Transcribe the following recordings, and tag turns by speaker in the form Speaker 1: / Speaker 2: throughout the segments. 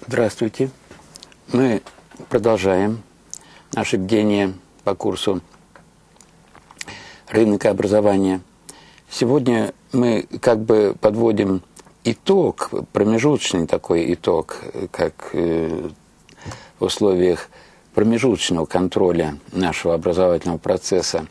Speaker 1: Здравствуйте. Мы продолжаем наше бдение по курсу «Рынок и образование». Сегодня мы как бы подводим итог, промежуточный такой итог, как в условиях промежуточного контроля нашего образовательного процесса.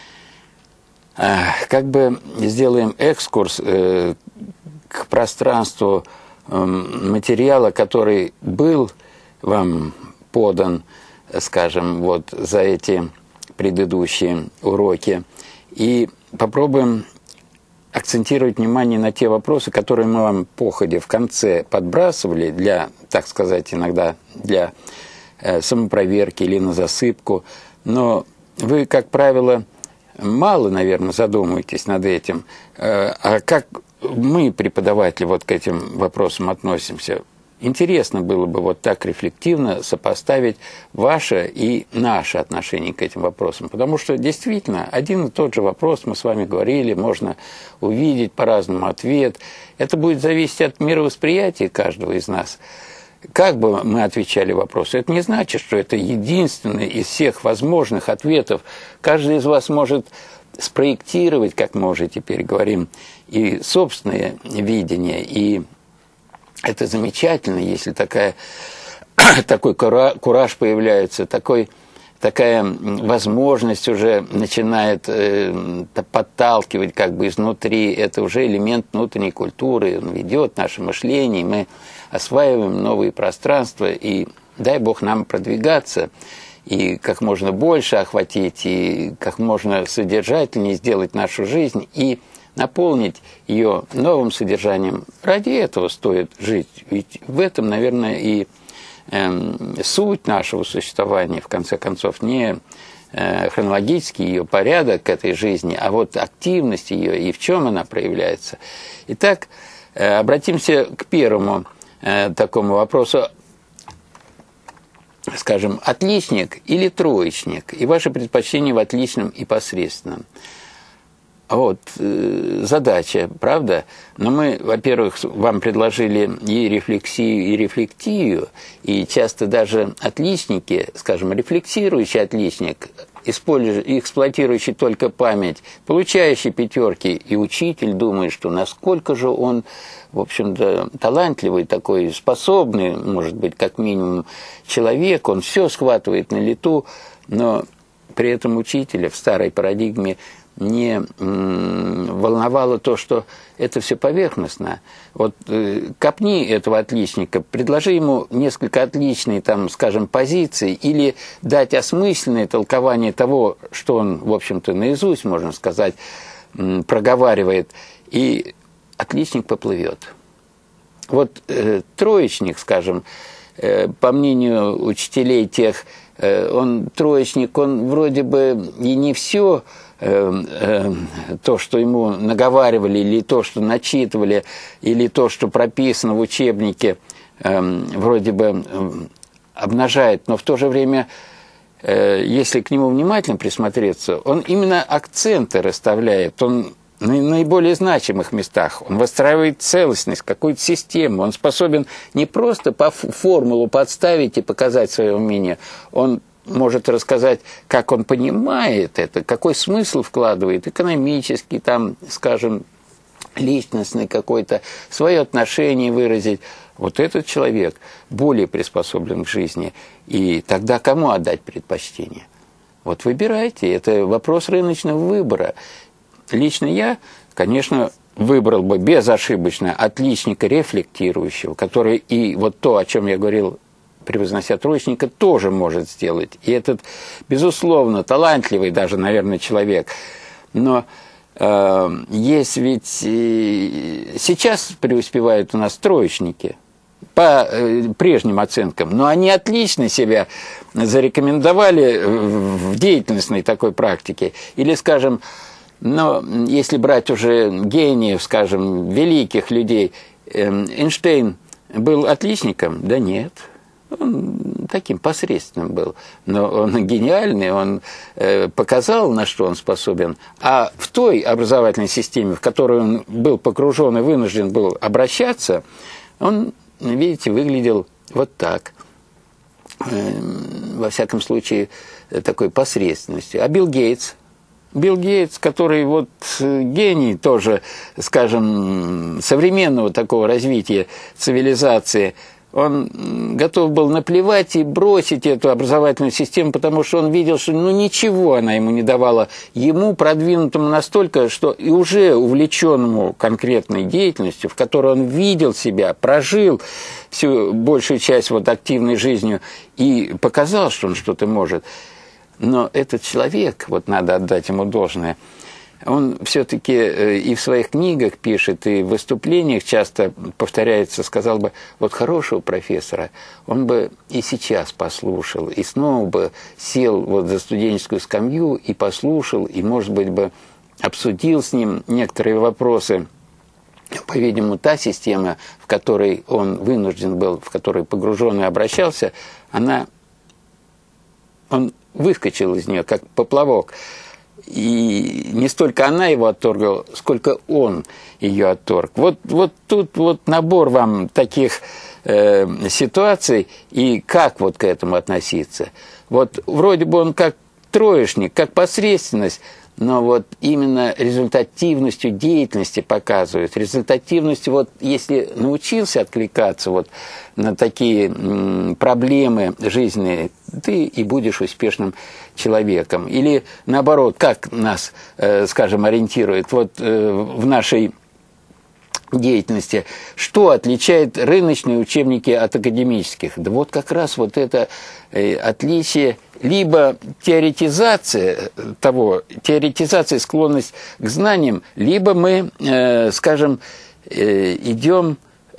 Speaker 1: Как бы сделаем экскурс к пространству материала, который был вам подан, скажем, вот за эти предыдущие уроки, и попробуем акцентировать внимание на те вопросы, которые мы вам походе в конце подбрасывали для, так сказать, иногда для самопроверки или на засыпку, но вы, как правило, мало, наверное, задумываетесь над этим. А как мы, преподаватели, вот к этим вопросам относимся? Интересно было бы вот так рефлективно сопоставить ваше и наше отношение к этим вопросам. Потому что действительно один и тот же вопрос, мы с вами говорили, можно увидеть по-разному ответ. Это будет зависеть от мировосприятия каждого из нас. Как бы мы отвечали вопросу, это не значит, что это единственный из всех возможных ответов. Каждый из вас может спроектировать, как мы уже теперь говорим, и собственное видение. И это замечательно, если такой кураж появляется, такая возможность уже начинает подталкивать как бы изнутри. Это уже элемент внутренней культуры, он ведет наше мышление, мы осваиваем новые пространства, и дай Бог нам продвигаться, и как можно больше охватить, и как можно содержательнее сделать нашу жизнь, и наполнить ее новым содержанием. Ради этого стоит жить. Ведь в этом, наверное, и суть нашего существования, в конце концов, не хронологический ее порядок этой жизни, а вот активность ее и в чем она проявляется. Итак, обратимся к первому такому вопросу. Скажем, отличник или троечник, и ваше предпочтение в отличном и посредственном. Вот задача, правда? Но мы, во-первых, вам предложили и рефлексию, и рефлектию, и часто даже отличники, скажем, рефлексирующий отличник, эксплуатирующий только память, получающий пятерки, и учитель думает, что насколько же он, в общем-то, талантливый такой, способный, может быть, как минимум, человек, он все схватывает на лету, но при этом учителя в старой парадигме не волновало то, что это все поверхностно. Вот копни этого отличника, предложи ему несколько отличной, там, скажем, позиций, или дать осмысленное толкование того, что он, в общем-то, наизусть, можно сказать, проговаривает, и отличник поплывет. Вот троечник, скажем, по мнению учителей тех, он троечник, он вроде бы и не все то, что ему наговаривали, или то, что начитывали, или то, что прописано в учебнике, вроде бы обнажает, но в то же время, если к нему внимательно присмотреться, он именно акценты расставляет, он на наиболее значимых местах, он выстраивает целостность, какую-то систему, он способен не просто по формулу подставить и показать свое умение, он может рассказать, как он понимает это, какой смысл вкладывает, экономический, там, скажем, личностный какой-то, свое отношение выразить. Вот этот человек более приспособлен к жизни. И тогда кому отдать предпочтение? Вот выбирайте, это вопрос рыночного выбора. Лично я, конечно, выбрал бы безошибочно отличника рефлектирующего, который и вот то, о чем я говорил, превознося троечника, тоже может сделать. И этот, безусловно, талантливый даже, наверное, человек. Но есть ведь сейчас преуспевают у нас троечники по прежним оценкам, но они отлично себя зарекомендовали в деятельностной такой практике. Или, скажем, но если брать уже гениев, скажем, великих людей, Эйнштейн был отличником? Да нет. Он таким посредственным был, но он гениальный, он показал, на что он способен. А в той образовательной системе, в которой он был погружен и вынужден был обращаться, он, видите, выглядел вот так, во всяком случае, такой посредственностью. А Билл Гейтс, который вот гений тоже, скажем, современного такого развития цивилизации, он готов был наплевать и бросить эту образовательную систему, потому что он видел, что ничего она ему не давала. Ему, продвинутому настолько, что и уже увлеченному конкретной деятельностью, в которой он видел себя, прожил всю большую часть вот активной жизнью и показал, что он что-то может. Но этот человек, вот надо отдать ему должное, он все-таки и в своих книгах пишет, и в выступлениях часто повторяется, сказал бы, вот хорошего профессора, он бы и сейчас послушал, и снова бы сел вот за студенческую скамью и послушал, и, может быть, бы обсудил с ним некоторые вопросы. По-видимому, та система, в которой он вынужден был, в которой погруженный обращался, он выскочил из нее, как поплавок. И не столько она его отторгла, сколько он ее отторг. Вот тут вот набор вам таких ситуаций, и как вот к этому относиться. Вот вроде бы он как троечник, как посредственность, но вот именно результативностью деятельности показывает. Результативностью, вот если научился откликаться вот на такие проблемы жизненные, ты и будешь успешным человеком. Или наоборот, как нас, скажем, ориентирует вот в нашей деятельности, что отличает рыночные учебники от академических? Да вот как раз вот это отличие, либо теоретизация склонность к знаниям, либо мы, скажем, идем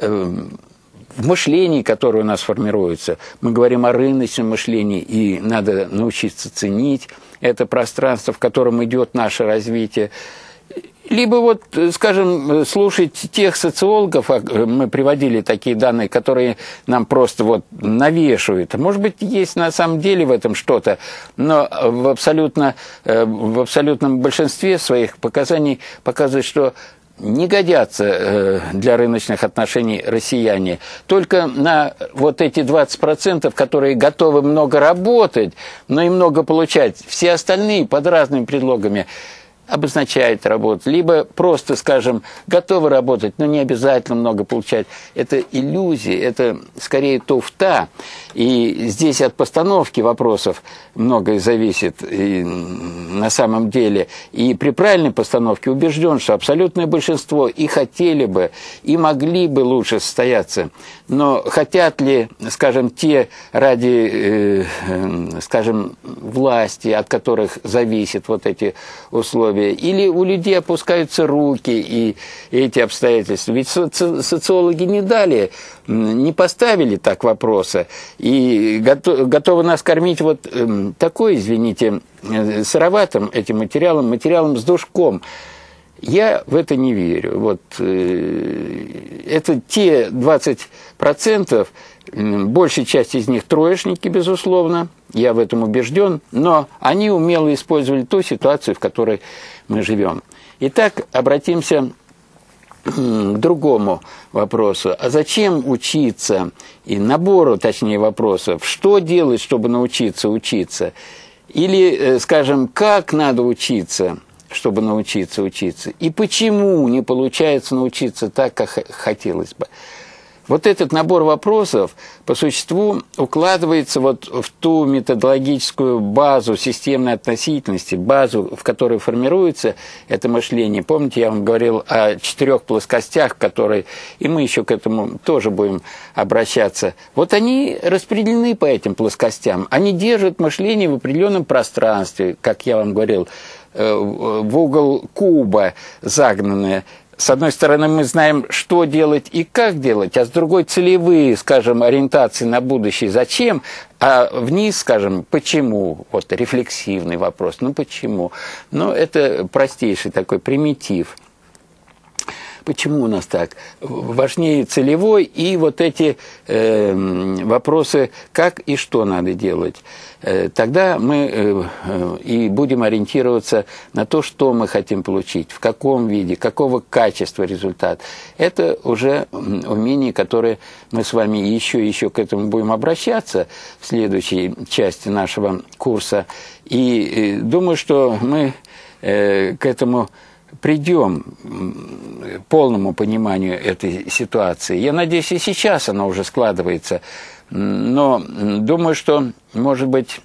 Speaker 1: в мышлении, которое у нас формируется. Мы говорим о рыночном мышлении, и надо научиться ценить это пространство, в котором идет наше развитие. Либо вот, скажем, слушать тех социологов, мы приводили такие данные, которые нам просто вот навешивают. Может быть, есть на самом деле в этом что-то, но в абсолютном большинстве своих показаний показывают, что не годятся для рыночных отношений россияне. Только на вот эти 20%, которые готовы много работать, но и много получать. Все остальные под разными предлогами обозначает работу, либо просто, скажем, готовы работать, но не обязательно много получать. Это иллюзия, это скорее туфта. И здесь от постановки вопросов многое зависит на самом деле. И при правильной постановке убежден, что абсолютное большинство и хотели бы, и могли бы лучше состояться. Но хотят ли, скажем, те ради, скажем, власти, от которых зависят вот эти условия, или у людей опускаются руки и эти обстоятельства. Ведь социологи не дали, не поставили так вопроса и готовы нас кормить вот такой, извините, сыроватым этим материалом с душком. Я в это не верю. Вот, это те 20%, большая часть из них троечники, безусловно, я в этом убежден, но они умело использовали ту ситуацию, в которой мы живем. Итак, обратимся к другому вопросу. А зачем учиться? И набору, точнее, вопросов. Что делать, чтобы научиться учиться? Или, скажем, как надо учиться, чтобы научиться учиться? И почему не получается научиться так, как хотелось бы? Вот этот набор вопросов по существу укладывается вот в ту методологическую базу системной относительности, базу, в которой формируется это мышление. Помните, я вам говорил о 4 плоскостях, которые, и мы еще к этому тоже будем обращаться. Вот они распределены по этим плоскостям. Они держат мышление в определенном пространстве, как я вам говорил, в угол куба загнанное. С одной стороны, мы знаем, что делать и как делать, а с другой целевые, скажем, ориентации на будущее. Зачем? А вниз, скажем, почему? Вот рефлексивный вопрос. Ну, почему? Ну, это простейший такой примитив. почему у нас так? Важнее целевой и вот эти вопросы, как и что надо делать. Тогда мы и будем ориентироваться на то, что мы хотим получить, в каком виде, какого качества результат. Это уже умение, которое мы с вами еще к этому будем обращаться в следующей части нашего курса. И думаю, что мы к этому придем к полному пониманию этой ситуации. Я надеюсь, и сейчас она уже складывается. Но думаю, что, может быть,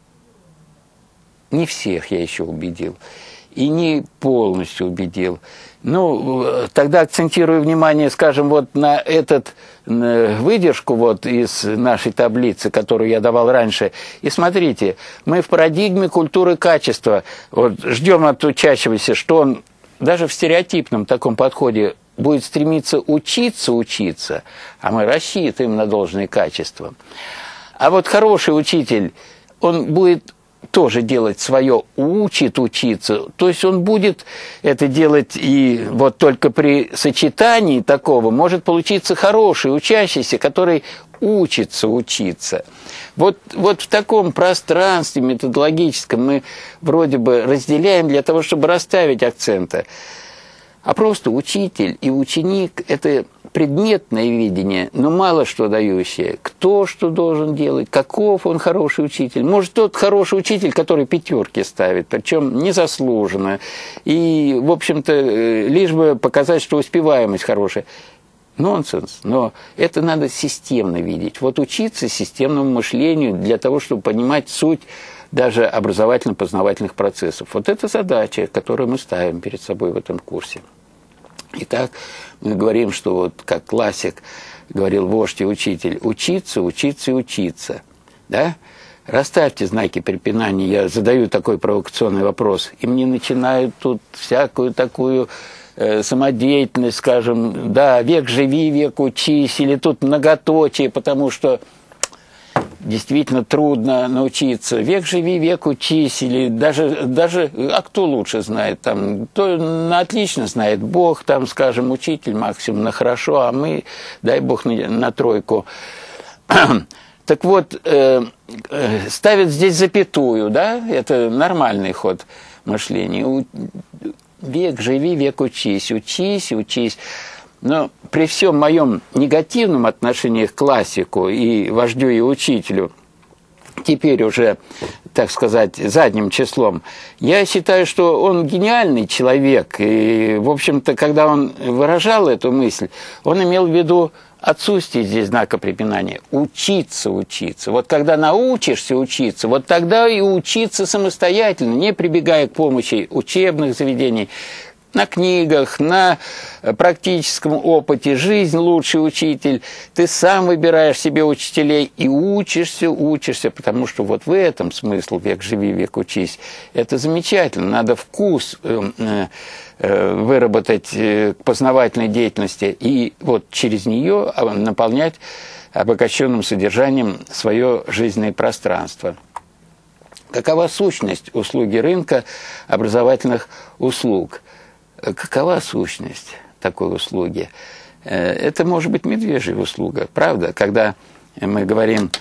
Speaker 1: не всех я еще убедил. И не полностью убедил. Ну, тогда акцентирую внимание, скажем, вот на этот выдержку вот из нашей таблицы, которую я давал раньше. И смотрите, мы в парадигме культуры качества. Вот ждем от учащегося, что он даже в стереотипном таком подходе будет стремиться учиться, а мы рассчитываем на должные качества. А вот хороший учитель, он будет тоже делать свое, учит учиться, то есть он будет это делать, и вот только при сочетании такого может получиться хороший учащийся, который учится учиться. Вот в таком пространстве методологическом мы вроде бы разделяем для того, чтобы расставить акценты. А просто учитель и ученик – это предметное видение, но мало что дающее. Кто что должен делать, каков он хороший учитель. Может, тот хороший учитель, который пятерки ставит, причем незаслуженно. И, в общем-то, лишь бы показать, что успеваемость хорошая. Нонсенс, но это надо системно видеть. Вот учиться системному мышлению для того, чтобы понимать суть даже образовательно-познавательных процессов. Вот это задача, которую мы ставим перед собой в этом курсе. Итак, мы говорим, что вот как классик говорил вождь и учитель, учиться, учиться и учиться. Да? Расставьте знаки препинания. Я задаю такой провокационный вопрос. И мне начинают тут всякую такую самодеятельность, скажем, да, век живи, век учись, или тут многоточие, потому что действительно трудно научиться. Век живи, век учись, или даже а кто лучше знает? Там, то отлично знает Бог, там, скажем, учитель максимум на хорошо, а мы, дай Бог, на тройку. Так вот, ставят здесь запятую, да, это нормальный ход мышления. Век живи, век учись, учись, учись. Но при всем моем негативном отношении к классику и вождю, и учителю, теперь уже, так сказать, задним числом, я считаю, что он гениальный человек. И, в общем-то, когда он выражал эту мысль, он имел в виду отсутствие здесь знака препинания. Учиться, учиться. Вот когда научишься учиться, вот тогда и учиться самостоятельно, не прибегая к помощи учебных заведений, на книгах, на практическом опыте. Жизнь лучший учитель. Ты сам выбираешь себе учителей и учишься, потому что вот в этом смысл «век живи, век учись». Это замечательно. Надо вкус выработать к познавательной деятельности и вот через нее наполнять обогащенным содержанием свое жизненное пространство. Какова сущность услуги рынка образовательных услуг? Какова сущность такой услуги? Это может быть медвежья услуга, правда? Когда мы говорим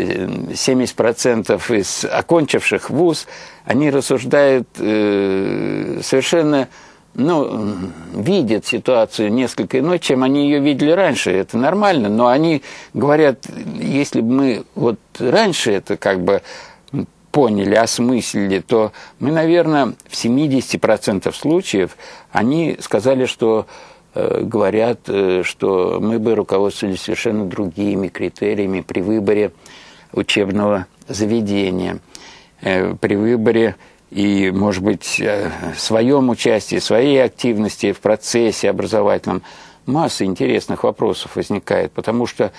Speaker 1: 70% из окончивших вуз, они рассуждают совершенно, видят ситуацию несколько иной, чем они ее видели раньше. Это нормально, но они говорят, если бы мы вот раньше это как бы поняли, осмыслили, то мы, наверное, в 70% случаев они сказали, что говорят, что мы бы руководствовались совершенно другими критериями при выборе учебного заведения, при выборе и, может быть, своем участии, своей активности в процессе образовательном. Масса интересных вопросов возникает, потому что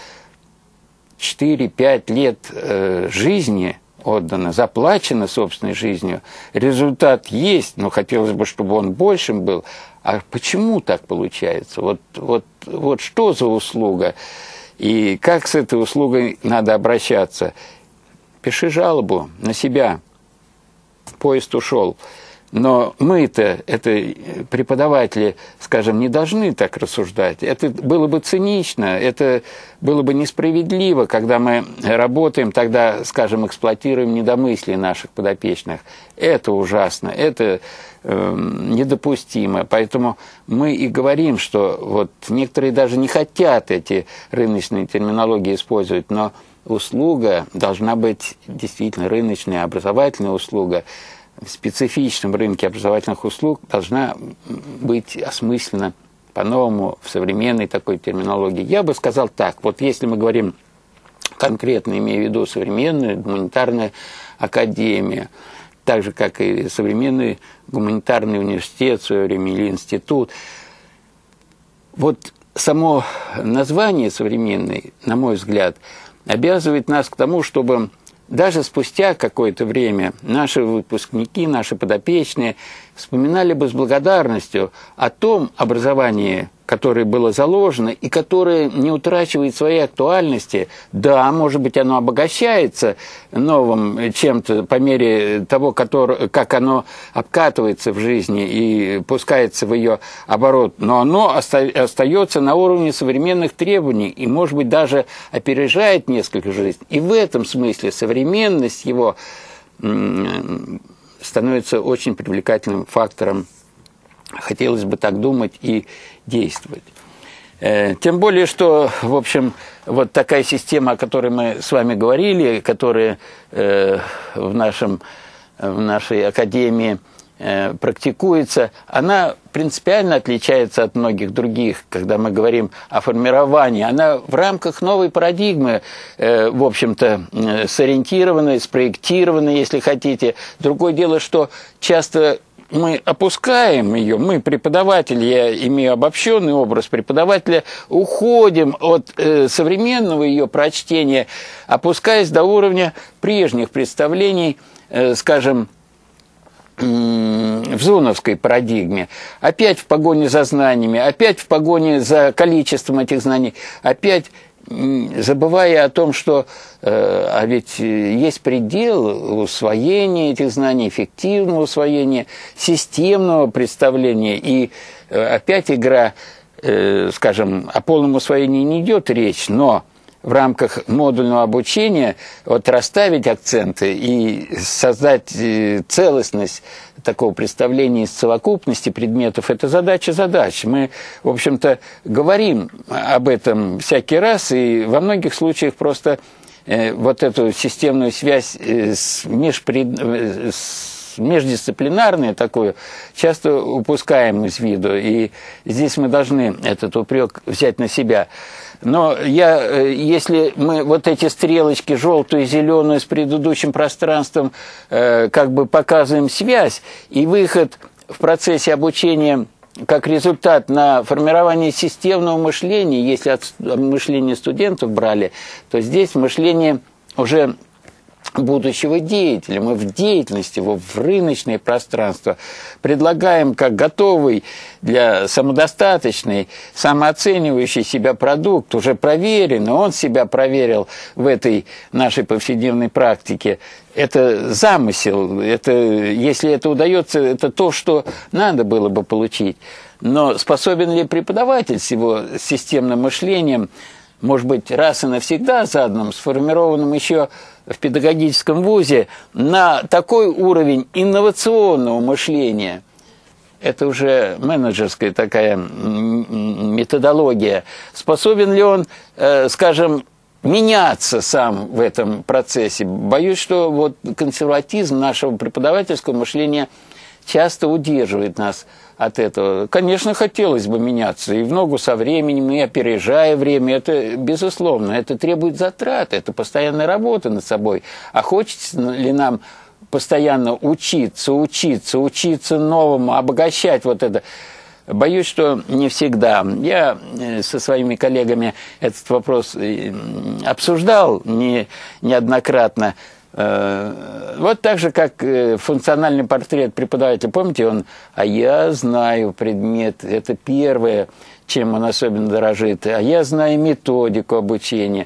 Speaker 1: 4-5 лет жизни отдано, заплачено собственной жизнью, результат есть, но хотелось бы, чтобы он большим был. А почему так получается? Вот что за услуга? И как с этой услугой надо обращаться? Пиши жалобу на себя. Поезд ушел. Но мы-то, это преподаватели, скажем, не должны так рассуждать. Это было бы цинично, это было бы несправедливо, когда мы работаем, тогда, скажем, эксплуатируем недомыслие наших подопечных. Это ужасно, это недопустимо. Поэтому мы и говорим, что вот некоторые даже не хотят эти рыночные терминологии использовать, но услуга должна быть действительно рыночная, образовательная услуга. В специфичном рынке образовательных услуг должна быть осмыслена по-новому в современной такой терминологии. Я бы сказал так, вот если мы говорим конкретно, имея в виду современную гуманитарную академию, так же, как и современный гуманитарный университет в свое время или институт, вот само название современный, на мой взгляд, обязывает нас к тому, чтобы даже спустя какое-то время наши выпускники, наши подопечные вспоминали бы с благодарностью о том образовании, которое было заложено и которое не утрачивает своей актуальности. Да, может быть, оно обогащается новым чем-то по мере того, как оно обкатывается в жизни и пускается в ее оборот, но оно остается на уровне современных требований и, может быть, даже опережает несколько жизней. И в этом смысле современность его становится очень привлекательным фактором. Хотелось бы так думать и действовать. Тем более, что, в общем, вот такая система, о которой мы с вами говорили, которая в нашей академии практикуется, она принципиально отличается от многих других, когда мы говорим о формировании. Она в рамках новой парадигмы, в общем-то, сориентирована, спроектирована, если хотите. Другое дело, что часто мы опускаем ее, мы, преподаватели, я имею обобщенный образ преподавателя, уходим от современного ее прочтения, опускаясь до уровня прежних представлений, скажем, в зоновской парадигме, опять в погоне за знаниями, опять в погоне за количеством этих знаний, опять забывая о том, что а ведь есть предел усвоения этих знаний, эффективного усвоения, системного представления, и опять игра, скажем, о полном усвоении не идет речь, но в рамках модульного обучения вот расставить акценты и создать целостность такого представления из совокупности предметов – это задача задач. Мы, в общем-то, говорим об этом всякий раз, и во многих случаях просто вот эту системную связь междисциплинарную такую часто упускаем из виду, и здесь мы должны этот упрек взять на себя. Но если мы вот эти стрелочки, желтую и зеленую, с предыдущим пространством, как бы показываем связь, и выход в процессе обучения как результат на формирование системного мышления, если от мышления студентов брали, то здесь мышление уже будущего деятеля. Мы в деятельности, его в рыночное пространство предлагаем как готовый для самодостаточный, самооценивающий себя продукт, уже проверенный, он себя проверил в этой нашей повседневной практике. Это замысел, если это удается, это то, что надо было бы получить. Но способен ли преподаватель с его системным мышлением, может быть, раз и навсегда заданным, сформированным еще в педагогическом вузе, на такой уровень инновационного мышления? Это уже менеджерская такая методология. Способен ли он, скажем, меняться сам в этом процессе? Боюсь, что вот консерватизм нашего преподавательского мышления часто удерживает нас от этого. Конечно, хотелось бы меняться, и в ногу со временем, и опережая время, это безусловно, это требует затрат, это постоянная работа над собой. А хочется ли нам постоянно учиться новому, обогащать вот это? Боюсь, что не всегда. Я со своими коллегами этот вопрос обсуждал неоднократно. Вот так же, как функциональный портрет преподавателя. Помните, а я знаю предмет, это первое, чем он особенно дорожит, а я знаю методику обучения.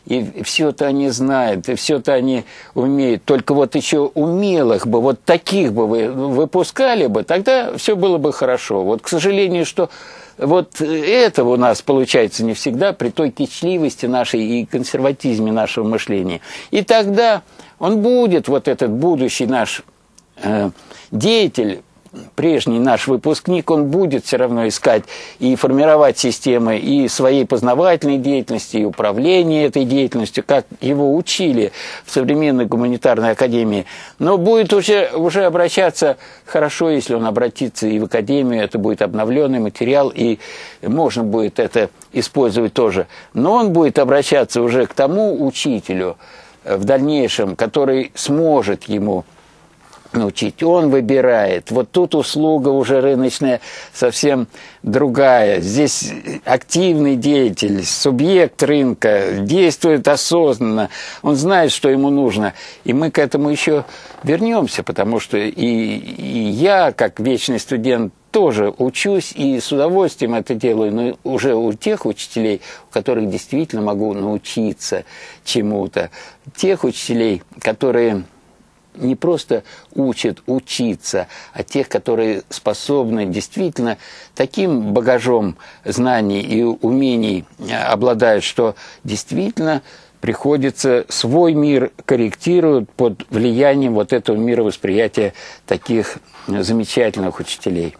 Speaker 1: и все-то они знают, и все-то они умеют. Только вот еще умелых бы, вот таких бы вы выпускали бы, тогда все было бы хорошо. Вот, к сожалению, что вот этого у нас получается не всегда при той кичливости нашей и консерватизме нашего мышления. И тогда он будет, вот этот будущий наш деятель, прежний наш выпускник, он будет все равно искать и формировать системы и своей познавательной деятельности, и управления этой деятельностью, как его учили в современной гуманитарной академии. Но будет уже обращаться хорошо, если он обратится и в академию, это будет обновленный материал, и можно будет это использовать тоже. Но он будет обращаться уже к тому учителю в дальнейшем, который сможет ему научить. Он выбирает. Вот тут услуга уже рыночная совсем другая. Здесь активный деятель, субъект рынка, действует осознанно. Он знает, что ему нужно. И мы к этому еще вернемся, потому что и я, как вечный студент, тоже учусь и с удовольствием это делаю, но уже у тех учителей, у которых действительно могу научиться чему-то. Тех учителей, которые не просто учат учиться, а тех, которые способны действительно таким багажом знаний и умений обладают, что действительно приходится свой мир корректировать под влиянием вот этого мировосприятия таких замечательных учителей.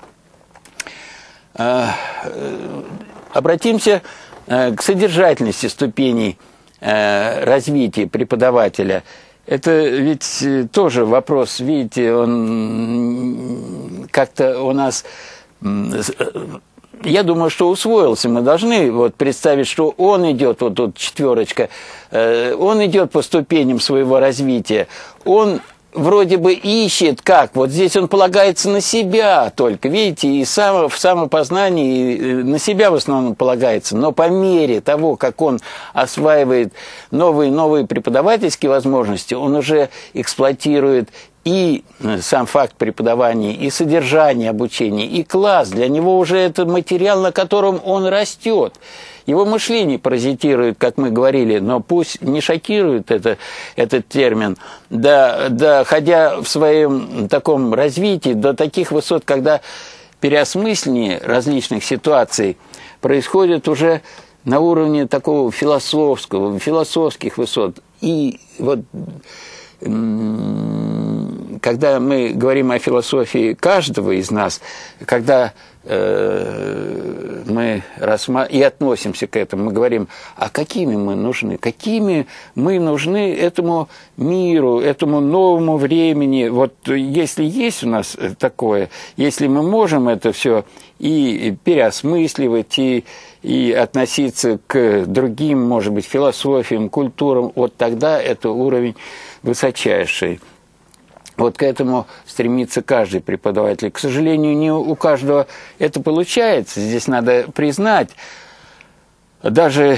Speaker 1: Обратимся к содержательности ступеней развития преподавателя. Это ведь тоже вопрос, видите, он как-то у нас, я думаю, что усвоился. Мы должны вот представить, что он идет, вот тут четверочка, он идет по ступеням своего развития, он вроде бы ищет, как, вот здесь он полагается на себя только, видите, и в самопознании на себя в основном полагается, но по мере того, как он осваивает новые преподавательские возможности, он уже эксплуатирует и сам факт преподавания, и содержание обучения, и класс. Для него уже это материал, на котором он растет. Его мышление паразитирует, как мы говорили, но пусть не шокирует этот термин, доходя в своем таком развитии до таких высот, когда переосмысление различных ситуаций происходит уже на уровне такого философских высот. И вот когда мы говорим о философии каждого из нас, когда мы и относимся к этому, мы говорим, а какими мы нужны этому миру, этому новому времени. Вот если есть у нас такое, если мы можем это все и переосмысливать, и относиться к другим, может быть, философиям, культурам, вот тогда это уровень высочайший. Вот к этому стремится каждый преподаватель. К сожалению, не у каждого это получается. Здесь надо признать, даже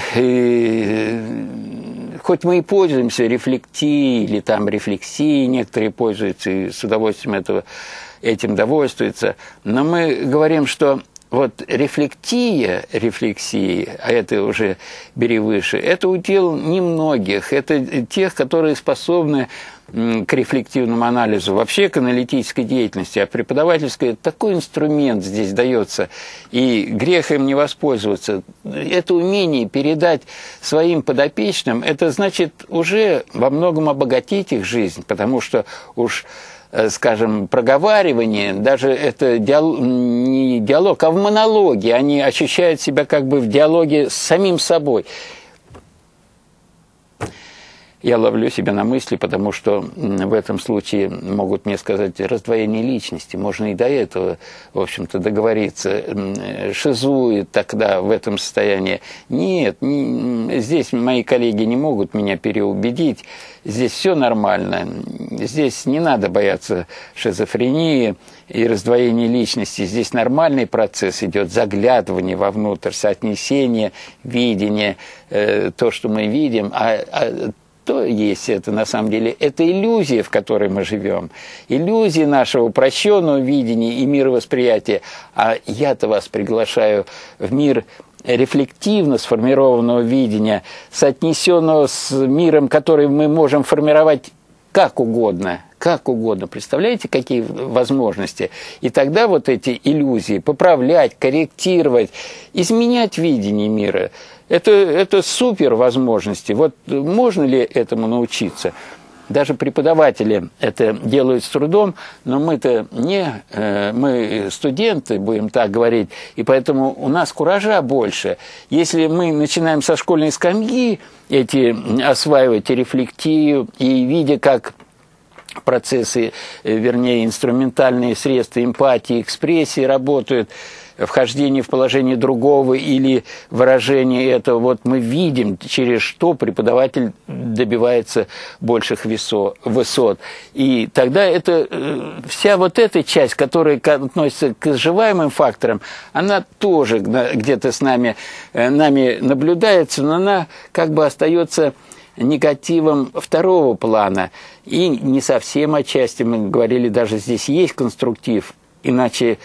Speaker 1: хоть мы и пользуемся рефлектией или там рефлексией, некоторые пользуются и с удовольствием этим довольствуются, но мы говорим, что вот рефлексии, а это уже бери выше, это удел немногих, это тех, которые способны к рефлективному анализу, вообще к аналитической деятельности, а преподавательской такой инструмент здесь дается, и грех им не воспользоваться. Это умение передать своим подопечным, это значит уже во многом обогатить их жизнь, потому что уж, скажем, проговаривание, даже это не диалог, а в монологе, они ощущают себя как бы в диалоге с самим собой. Я ловлю себя на мысли, потому что в этом случае могут мне сказать раздвоение личности. Можно и до этого, в общем-то, договориться. Шизует тогда в этом состоянии. Нет, здесь мои коллеги не могут меня переубедить. Здесь все нормально. Здесь не надо бояться шизофрении и раздвоения личности. Здесь нормальный процесс идет, заглядывание вовнутрь, соотнесение, видение, то, что мы видим, то есть это на самом деле, это иллюзия, в которой мы живем, иллюзия нашего упрощенного видения и мировосприятия. А я-то вас приглашаю в мир рефлективно сформированного видения, соотнесенного с миром, который мы можем формировать как угодно. Как угодно. Представляете, какие возможности? И тогда вот эти иллюзии поправлять, корректировать, изменять видение мира. Это супер возможности. Вот можно ли этому научиться? Даже преподаватели это делают с трудом, но мы-то мы студенты, будем так говорить, и поэтому у нас куража больше. Если мы начинаем со школьной скамьи осваивать и рефлектию, и видя, как процессы, вернее, инструментальные средства эмпатии, экспрессии работают, вхождение в положение другого или выражение этого, вот мы видим, через что преподаватель добивается больших высот. И тогда вся вот эта часть, которая относится к изживаемым факторам, она тоже где-то нами наблюдается, но она как бы остается негативом второго плана. И не совсем отчасти, мы говорили, даже здесь есть конструктив, иначе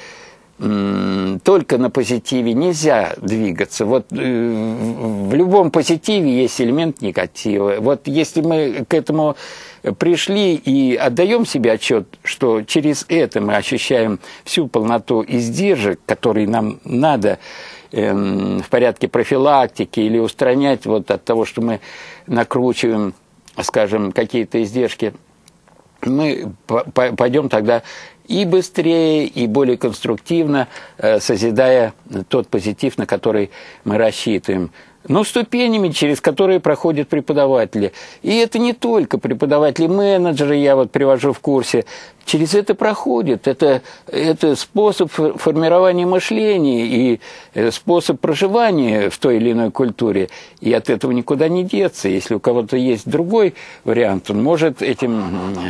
Speaker 1: только на позитиве нельзя двигаться. Вот в любом позитиве есть элемент негатива. Вот если мы к этому пришли и отдаем себе отчет, что через это мы ощущаем всю полноту издержек, которые нам надо в порядке профилактики или устранять вот от того, что мы накручиваем, скажем, какие-то издержки, мы пойдем тогда и быстрее, и более конструктивно, созидая тот позитив, на который мы рассчитываем. Но ступенями, через которые проходят преподаватели. И это не только преподаватели-менеджеры, я вот привожу в курсе. Через это проходит. Это способ формирования мышления и способ проживания в той или иной культуре. И от этого никуда не деться. Если у кого-то есть другой вариант, он может этим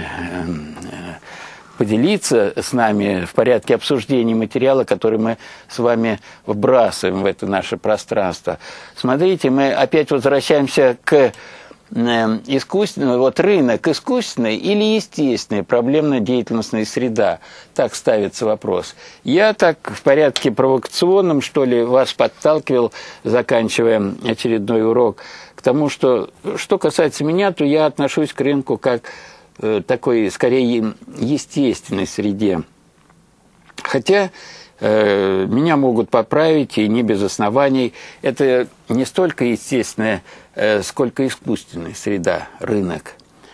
Speaker 1: поделиться с нами в порядке обсуждения материала, который мы с вами вбрасываем в это наше пространство. Смотрите, мы опять возвращаемся к искусственному, вот рынок искусственный или естественный, проблемно-деятельностная среда. Так ставится вопрос. Я так в порядке провокационном, что ли, вас подталкивал, заканчивая очередной урок, к тому, что касается меня, то я отношусь к рынку как такой, скорее, естественной среде. Хотя меня могут поправить, и не без оснований. Это не столько естественная, сколько искусственная среда, рынок.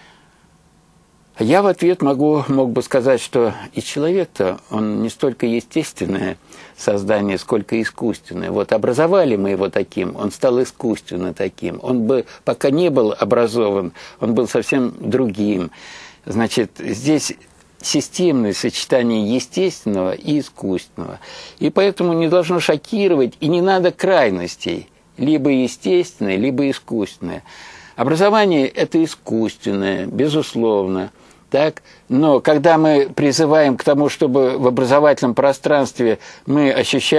Speaker 1: Я в ответ мог бы сказать, что и человек-то, он не столько естественное создание, сколько искусственное. Вот образовали мы его таким, он стал искусственно таким. Он бы, пока не был образован, он был совсем другим. Значит, здесь системное сочетание естественного и искусственного. И поэтому не должно шокировать, и не надо крайностей, либо естественное, либо искусственное. Образование – это искусственное, безусловно. Так? Но когда мы призываем к тому, чтобы в образовательном пространстве мы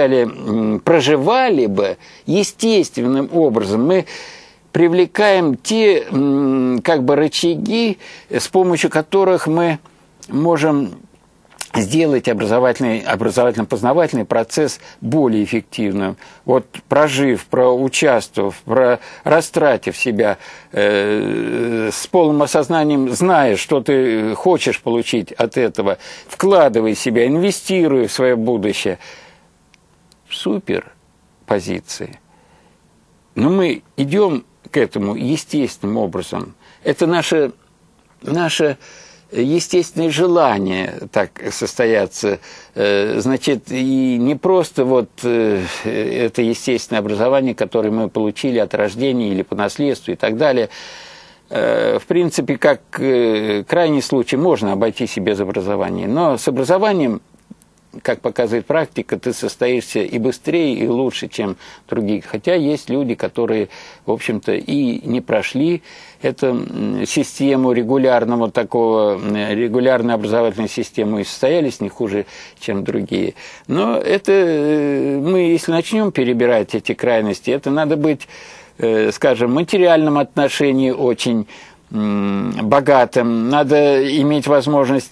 Speaker 1: проживали бы естественным образом, мы привлекаем те как бы рычаги, с помощью которых мы можем сделать образовательно-познавательный процесс более эффективным. Вот прожив, проучаствовав, растратив себя с полным осознанием, зная, что ты хочешь получить от этого, вкладывая себя, инвестируя в свое будущее. Супер позиции. Но мы идем к этому естественным образом. Это наше естественное желание так состояться. Значит, и не просто вот это естественное образование, которое мы получили от рождения или по наследству и так далее. В принципе, как крайний случай, можно обойтись и без образования. Но с образованием, как показывает практика, ты состоишься и быстрее, и лучше, чем другие. Хотя есть люди, которые, в общем-то, и не прошли эту систему регулярной образовательной системы и состоялись не хуже, чем другие. Но это мы, если начнем перебирать эти крайности, это надо быть, скажем, в материальном отношении очень богатым, надо иметь возможность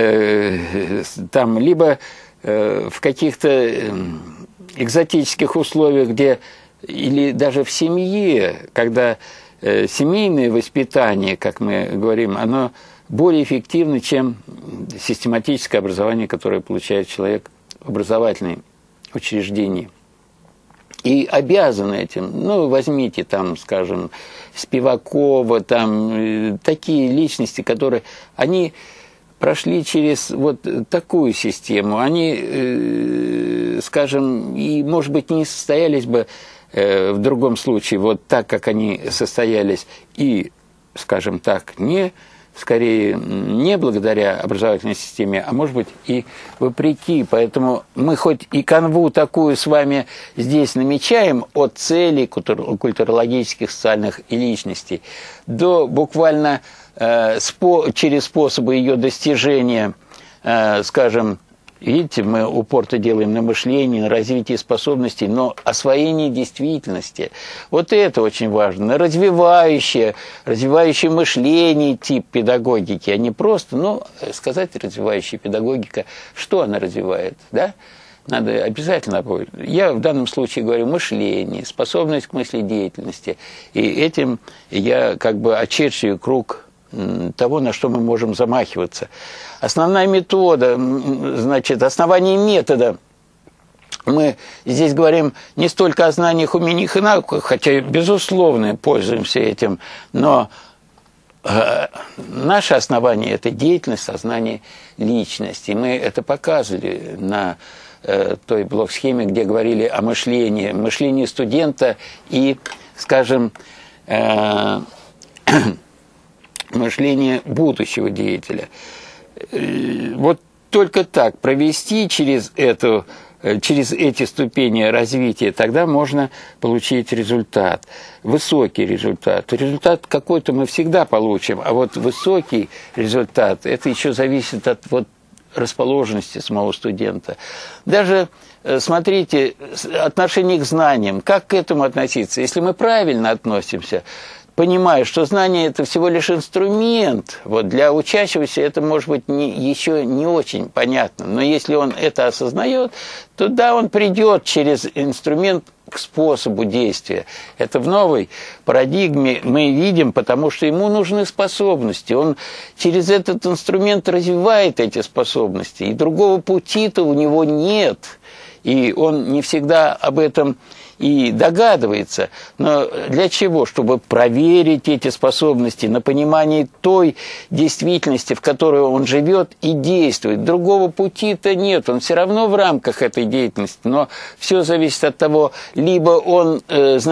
Speaker 1: там либо в каких-то экзотических условиях, где или даже в семье, когда семейное воспитание, как мы говорим, оно более эффективно, чем систематическое образование, которое получает человек в образовательном учреждении. И обязаны этим. Ну, возьмите там, скажем, Спивакова, там такие личности, которые, они прошли через вот такую систему. Они, скажем, и, может быть, не состоялись бы в другом случае вот так, как они состоялись, и, скажем так, скорее не благодаря образовательной системе, а может быть и вопреки. Поэтому мы хоть и канву такую с вами здесь намечаем от целей культурологических, социальных и личностей, до буквально через способы ее достижения, скажем, видите, мы упор-то делаем на мышлении, на развитии способностей, но освоение действительности. Вот это очень важно. На развивающее мышление тип педагогики, а не просто, сказать развивающая педагогика, что она развивает, да? Надо обязательно, я в данном случае говорю мышление, способность к мыследеятельности, и этим я как бы очерчиваю круг того, на что мы можем замахиваться. Основная метода, значит, основание метода. Мы здесь говорим не столько о знаниях, умениях и науках, хотя, безусловно, пользуемся этим, но наше основание – это деятельность, сознание личности. Мы это показывали на той блок-схеме, где говорили о мышлении студента и, скажем, мышление будущего деятеля. Вот только так провести через эти ступени развития, тогда можно получить результат, высокий результат. Результат какой-то мы всегда получим, а вот высокий результат, это еще зависит от расположенности самого студента. Даже, смотрите, отношение к знаниям, как к этому относиться? Если мы правильно относимся, понимая, что знание – это всего лишь инструмент, для учащегося это может быть еще не очень понятно, но если он это осознает, то да, он придет через инструмент к способу действия. Это в новой парадигме мы видим, потому что ему нужны способности. Он через этот инструмент развивает эти способности, и другого пути-то у него нет, и он не всегда об этом и догадывается. Но для чего? Чтобы проверить эти способности на понимании той действительности, в которой он живет и действует. Другого пути-то нет, он все равно в рамках этой деятельности, но все зависит от того, либо он,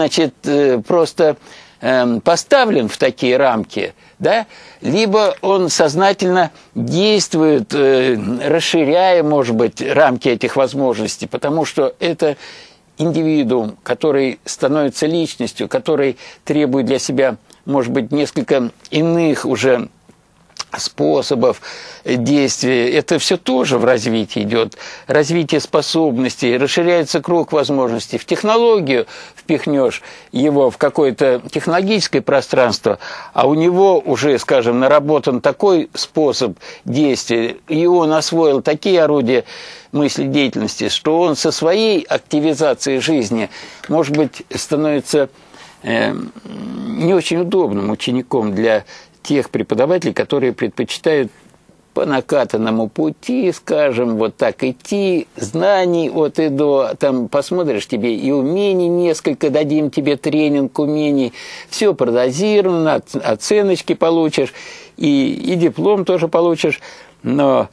Speaker 1: просто поставлен в такие рамки, да, либо он сознательно действует, расширяя, может быть, рамки этих возможностей, потому что это индивидуум, который становится личностью, который требует для себя, может быть, несколько иных уже способов действия. Это все тоже в развитии идет. Развитие способностей, расширяется круг возможностей. В технологию впихнешь его в какое-то технологическое пространство, а у него уже, скажем, наработан такой способ действия, и он освоил такие орудия мыследеятельности, что он со своей активизацией жизни, может быть, становится не очень удобным учеником для тех преподавателей, которые предпочитают по накатанному пути, скажем, вот так идти, знаний от и до, там посмотришь, тебе и умений несколько, дадим тебе тренинг умений, все продозировано, оценочки получишь, и диплом тоже получишь, но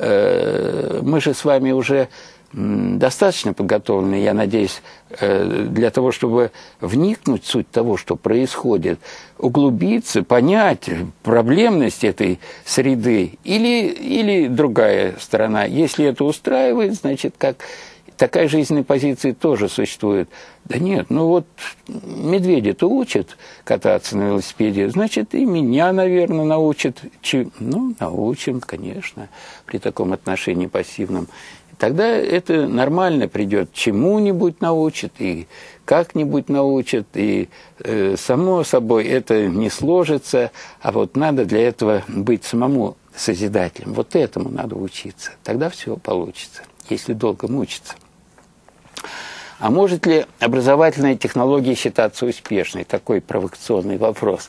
Speaker 1: мы же с вами уже достаточно подготовлены, я надеюсь, для того, чтобы вникнуть в суть того, что происходит, углубиться, понять проблемность этой среды или другая сторона. Если это устраивает, значит, такая жизненная позиция тоже существует. Да нет, медведя-то учат кататься на велосипеде, значит, и меня, наверное, научат. Научим, конечно, при таком отношении пассивном. Тогда это нормально придет, чему-нибудь научат и как-нибудь научат, и само собой это не сложится, а надо для этого быть самому созидателем. Этому надо учиться, тогда все получится, если долго мучиться. А может ли образовательная технология считаться успешной? Такой провокационный вопрос.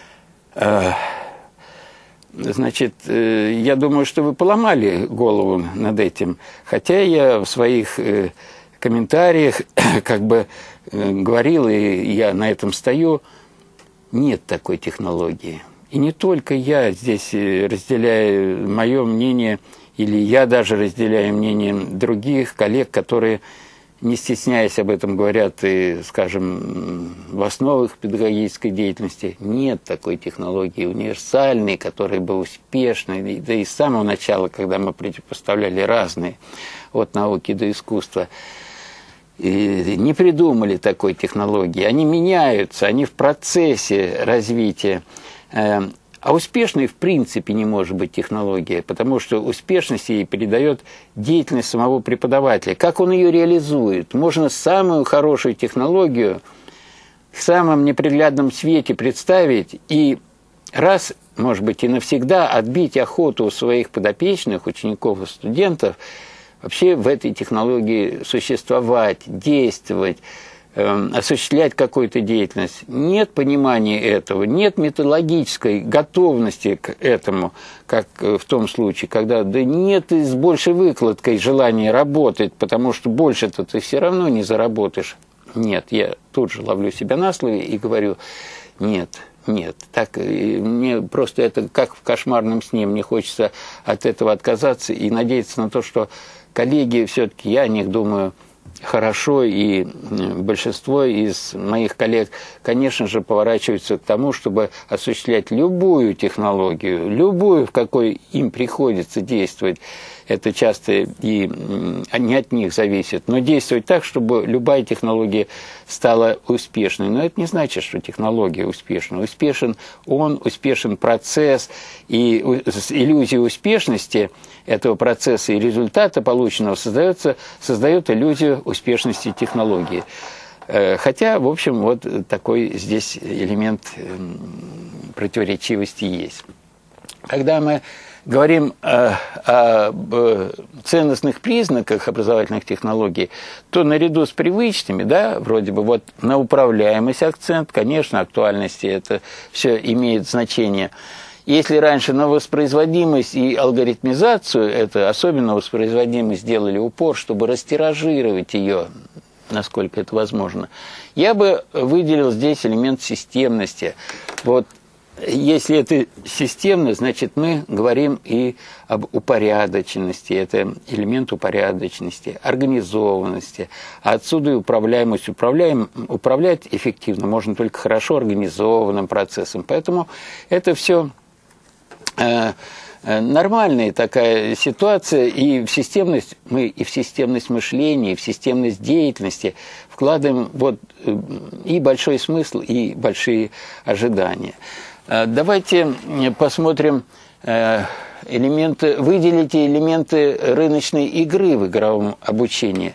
Speaker 1: Значит, я думаю, что вы поломали голову над этим, хотя я в своих комментариях как бы говорил, и я на этом стою, нет такой технологии. И не только я здесь разделяю мое мнение, или я даже разделяю мнение других коллег, которые, не стесняясь об этом, говорят и, скажем, в основах педагогической деятельности. Нет такой технологии универсальной, которая бы успешной, да и с самого начала, когда мы противопоставляли разные, от науки до искусства, и не придумали такой технологии. Они меняются, они в процессе развития. А успешной в принципе не может быть технология, потому что успешность ей передает деятельность самого преподавателя. Как он ее реализует? Можно самую хорошую технологию в самом неприглядном свете представить и раз, может быть, и навсегда отбить охоту у своих подопечных, учеников и студентов вообще в этой технологии существовать, действовать, осуществлять какую-то деятельность. Нет понимания этого, нет методологической готовности к этому, как в том случае, когда да нет с большей выкладкой желания работать, потому что больше-то ты все равно не заработаешь. Нет, я тут же ловлю себя на слове и говорю, нет, так мне просто это как в кошмарном сне, мне хочется от этого отказаться и надеяться на то, что коллеги все-таки, я о них думаю, хорошо, и большинство из моих коллег, конечно же, поворачиваются к тому, чтобы осуществлять любую технологию, любую, в какой им приходится действовать. Это часто и не от них зависит, но действовать так, чтобы любая технология стала успешной. Но это не значит, что технология успешна. Успешен он, успешен процесс, и иллюзия успешности этого процесса и результата полученного создает иллюзию успешности технологии. Хотя, в общем, вот такой здесь элемент противоречивости есть. Когда мы говорим о ценностных признаках образовательных технологий, то наряду с привычными, да, вроде бы вот на управляемость акцент, конечно, актуальности это все имеет значение. Если раньше на воспроизводимость и алгоритмизацию, это особенно воспроизводимость сделали упор, чтобы растиражировать ее, насколько это возможно, я бы выделил здесь элемент системности. Вот если это системно, значит, мы говорим и об упорядоченности, это элемент упорядоченности, организованности, а отсюда и управляемость. Управлять эффективно можно только хорошо организованным процессом, поэтому это все нормальная такая ситуация, и в системность мы и в системность мышления, и в системность деятельности вкладываем вот и большой смысл, и большие ожидания. Давайте посмотрим выделите элементы рыночной игры в игровом обучении.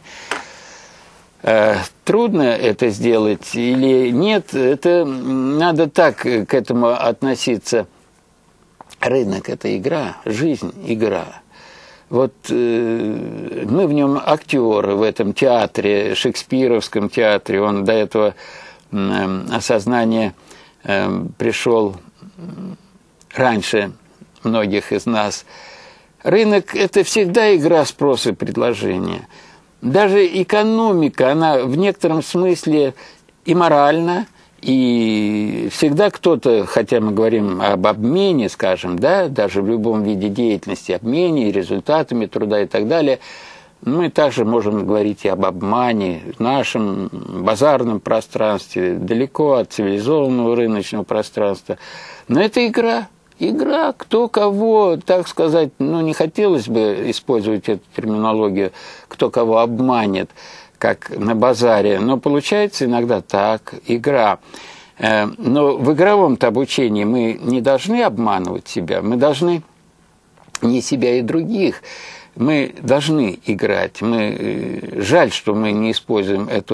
Speaker 1: Трудно это сделать или нет, это надо так к этому относиться. Рынок – это игра, жизнь – игра. Вот мы в нем актеры в этом театре, шекспировском театре. Он до этого осознания пришел раньше многих из нас. Рынок – это всегда игра спроса и предложения. Даже экономика, она в некотором смысле и моральна, и всегда кто-то, хотя мы говорим об обмене, скажем, да, даже в любом виде деятельности, обмене, результатами труда и так далее, мы также можем говорить и об обмане в нашем базарном пространстве, далеко от цивилизованного рыночного пространства. Но это игра. Игра, кто кого, так сказать, не хотелось бы использовать эту терминологию, кто кого обманет, как на базаре, но получается иногда так, игра. Но в игровом-то обучении мы не должны обманывать себя, мы должны не себя и других, мы должны играть. Жаль, что мы не используем эту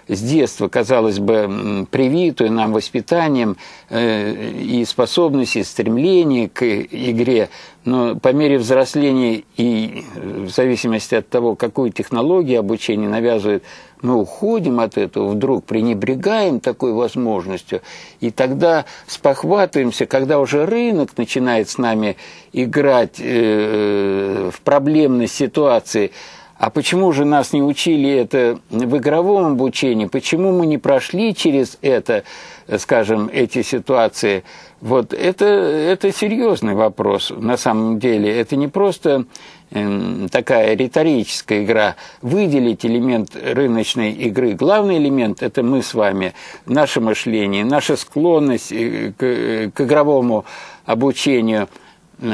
Speaker 1: с детства, казалось бы, привитую нам воспитанием и способности, и стремление к игре, но по мере взросления и в зависимости от того, какую технологию обучения навязывают, мы уходим от этого, вдруг пренебрегаем такой возможностью, и тогда спохватываемся, когда уже рынок начинает с нами играть в проблемной ситуации. А почему же нас не учили это в игровом обучении? Почему мы не прошли через это, скажем, эти ситуации? Вот это серьезный вопрос на самом деле. Это не просто такая риторическая игра. Выделить элемент рыночной игры. Главный элемент – это мы с вами, наше мышление, наша склонность к игровому обучению –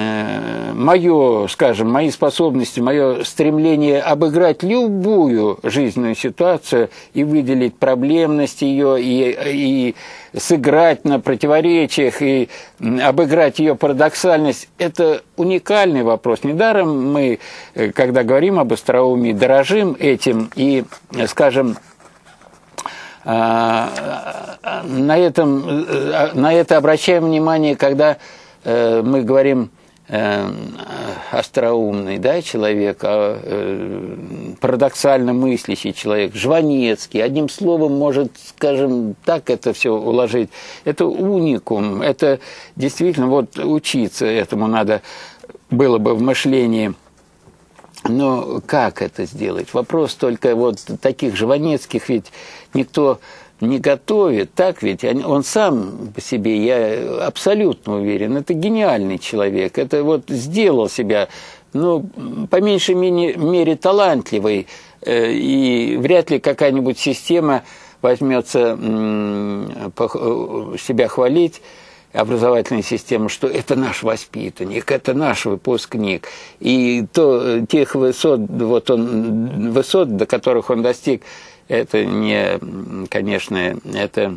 Speaker 1: мои способности, мое стремление обыграть любую жизненную ситуацию и выделить проблемность ее, и сыграть на противоречиях, и обыграть ее парадоксальность, это уникальный вопрос. Недаром мы, когда говорим об остроумии, дорожим этим и, скажем, на это обращаем внимание, когда мы говорим остроумный, да, человек, парадоксально мыслящий человек, Жванецкий, одним словом, может, скажем, так это все уложить. Это уникум, это действительно, вот учиться этому надо было бы в мышлении. Но как это сделать? Вопрос только вот таких Жванецких ведь никто не готовит, так ведь? Он сам по себе, я абсолютно уверен, это гениальный человек, это вот сделал себя, ну, по меньшей мере талантливый, и вряд ли какая-нибудь система возьмется себя хвалить, образовательная система, что это наш воспитанник, это наш выпускник. И тех высот, высот, до которых он достиг, это не, конечно, это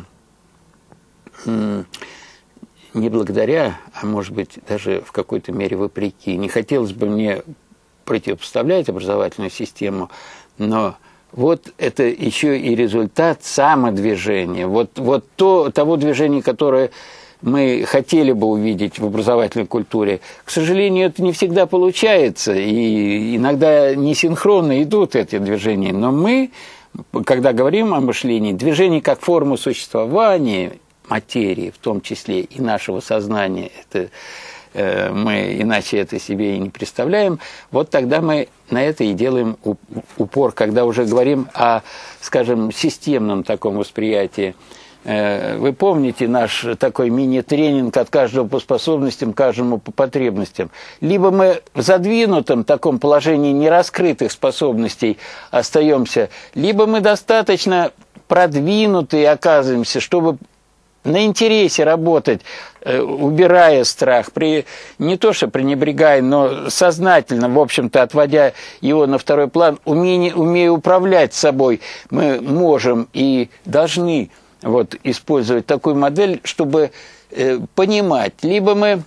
Speaker 1: не благодаря, а может быть даже в какой-то мере вопреки. Не хотелось бы мне противопоставлять образовательную систему, но вот это еще и результат самодвижения, того движения, которое мы хотели бы увидеть в образовательной культуре. К сожалению, это не всегда получается, и иногда несинхронно идут эти движения, но мы, когда говорим о мышлении, движение как форму существования материи, в том числе и нашего сознания, это, мы иначе это себе и не представляем, вот тогда мы на это и делаем упор, когда уже говорим о, скажем, системном таком восприятии. Вы помните наш такой мини-тренинг от каждого по способностям, каждому по потребностям. Либо мы в задвинутом таком положении нераскрытых способностей остаемся, либо мы достаточно продвинутые оказываемся, чтобы на интересе работать, убирая страх, не то что пренебрегая, но сознательно, в общем-то, отводя его на второй план, умея управлять собой, мы можем и должны использовать такую модель, чтобы понимать, либо мы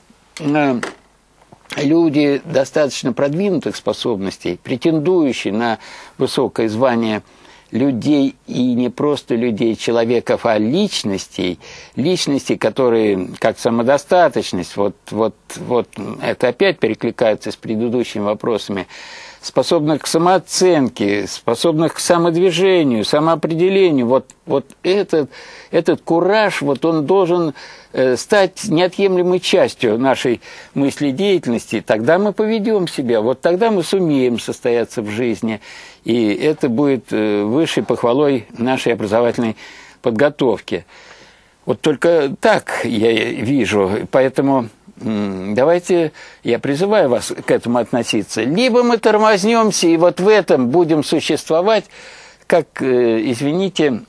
Speaker 1: люди достаточно продвинутых способностей, претендующие на высокое звание людей, и не просто людей, человеков, а личностей, которые, как самодостаточность, это опять перекликается с предыдущими вопросами, способных к самооценке, способных к самодвижению, самоопределению. Этот кураж, он должен стать неотъемлемой частью нашей мыследеятельности. Тогда мы поведем себя, тогда мы сумеем состояться в жизни. И это будет высшей похвалой нашей образовательной подготовки. Вот только так я вижу. Поэтому давайте, я призываю вас к этому относиться. Либо мы тормознемся и в этом будем существовать, как, извините,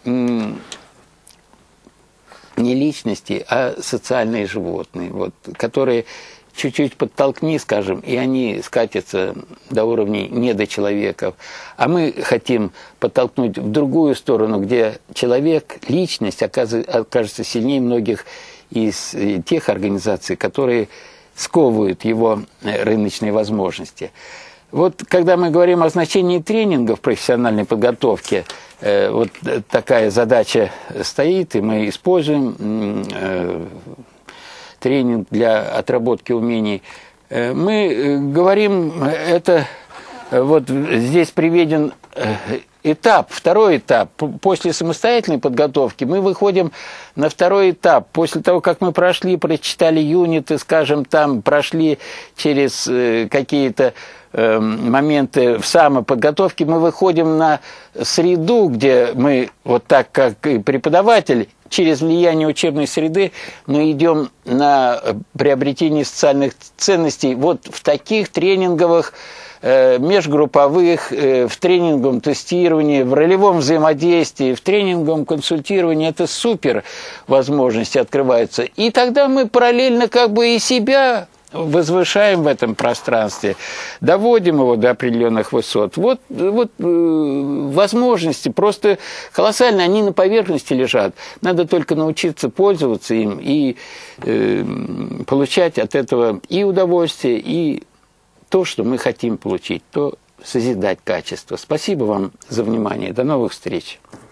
Speaker 1: не личности, а социальные животные, которые чуть-чуть подтолкни, скажем, и они скатятся до уровней недочеловеков. А мы хотим подтолкнуть в другую сторону, где человек, личность окажется сильнее многих из тех организаций, которые сковывают его рыночные возможности. Вот когда мы говорим о значении тренинга в профессиональной подготовке, вот такая задача стоит, и мы используем тренинг для отработки умений. Мы говорим, это вот здесь приведен этап, второй этап. После самостоятельной подготовки мы выходим на второй этап. После того, как мы прочитали юниты, скажем, там прошли через какие-то моменты в самоподготовке, мы выходим на среду, где мы, вот так как и преподаватель, через влияние учебной среды мы идем на приобретение социальных ценностей. Вот в таких тренинговых, межгрупповых, в тренинговом тестировании, в ролевом взаимодействии, в тренинговом консультировании это супер возможности открываются. И тогда мы параллельно как бы и себя возвышаем в этом пространстве, доводим его до определенных высот. Вот возможности просто колоссальные, они на поверхности лежат. Надо только научиться пользоваться им и получать от этого и удовольствие, и то, что мы хотим получить, то созидать качество. Спасибо вам за внимание. До новых встреч.